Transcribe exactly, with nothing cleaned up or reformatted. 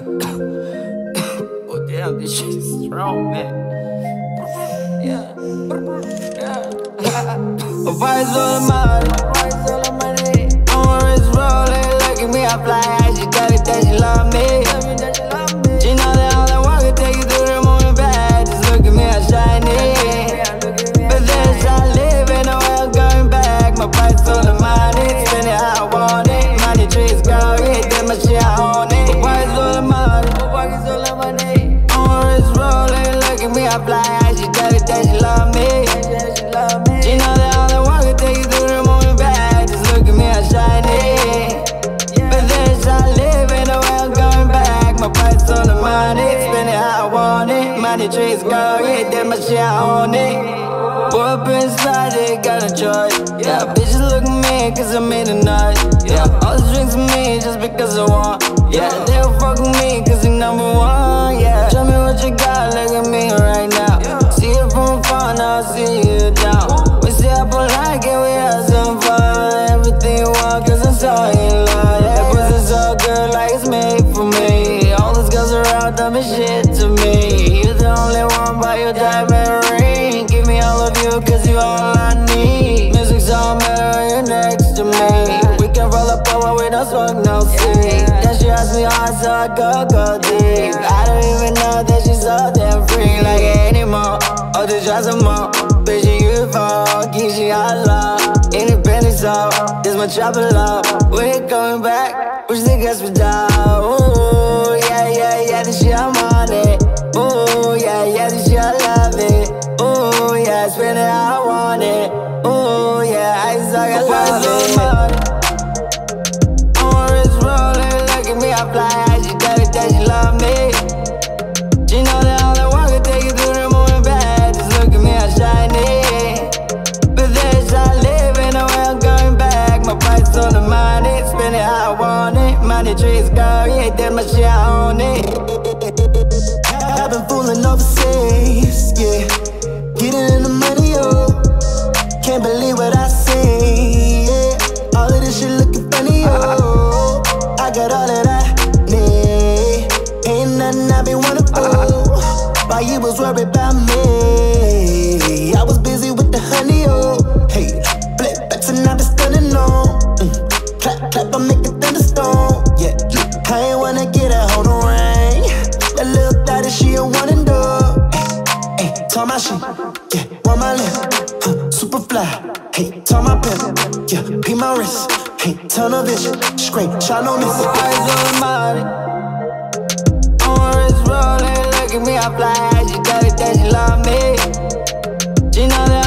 Oh damn, this shit is strong, man. Yeah, yeah. Vice all the money, vice all the money. On her wrist rolling, look at me, I fly high. She tell me that she love me. She know that all I want can take you through the moon and back. Just look at me, I'm shining. But there's I live, ain't no way I'm going back. My price all the money, spend it how I want it. Money trees grow, yeah, that my shit I own it. Vice all the money, vice all the money. On her wrist rolling, look at me, I fly high. She tell me that she love me. She know that all I want can take you through the moon and back. Just look at me, I'm shining. But there's I live, ain't no way I'm going back. My price on the money, spend it how I want it. Money trees grow, yeah, that my shit I own it. Boy, up inside it, got a choice. Yeah, bitches look at me cause I made a noise. Yeah, all the drinks with me just because I want. Yeah, they'll fuck with me cause they number one. Yeah, show me what you got, look at me right now. See it from afar, now I see you down. We stay up all night, can we have some fun? Everything you want cause I'm so in love. That pussy so good like it's made for me. All those girls around dumb as shit to me. You're the only one by your diamond ring. Give me all of you cause you all I need. Music so better when you're next to me. We can roll up over, we don't smoke no seed. Then she asked me hard so I go, go deep. I don't even know that she's so damn free. Like anymore, oh to try some more. Bitch, you fall, keep she all love. Independent so, this my trouble love. We ain't going back, push the gas pedal. Ooh, yeah, yeah, yeah, this shit I'm on it. Ooh, yeah, yeah, this shit I love it. Ooh, yeah, spend it how I want it. Ooh, yeah, I just like I love it. On her wrist rolling, look at me, I fly high. She tell me that she love me. She know that all I want can take you through the moon and back. Just look at me, I'm shining. But there's I live, ain't no way I'm going back. My price on the money, spend it how I want it. Money trees go, yeah, that my shit I own it. I've been fooling overseas, yeah. Getting in the money, oh. Can't believe what I see, yeah. All of this shit looking funny, oh. I got all that I need. Ain't nothing I been wanna do. While you was worried about me, I was busy with the honey, oh. Hey, flip backs and I been stunning on. Mm. Clap, clap, I make a thunderstorm, yeah. I ain't wanna get a hold on rain. That little thotty, she a one and done. Hey, hey, tell my shit, yeah, want my lip, huh, super fly. Hey, tell my pimp, yeah, pee my wrist. Hey, tell no bitch, scrape, shot no miss. Eyes on the money, on her wrist rolling, look at me, I fly high. She tell me that she love me. She know that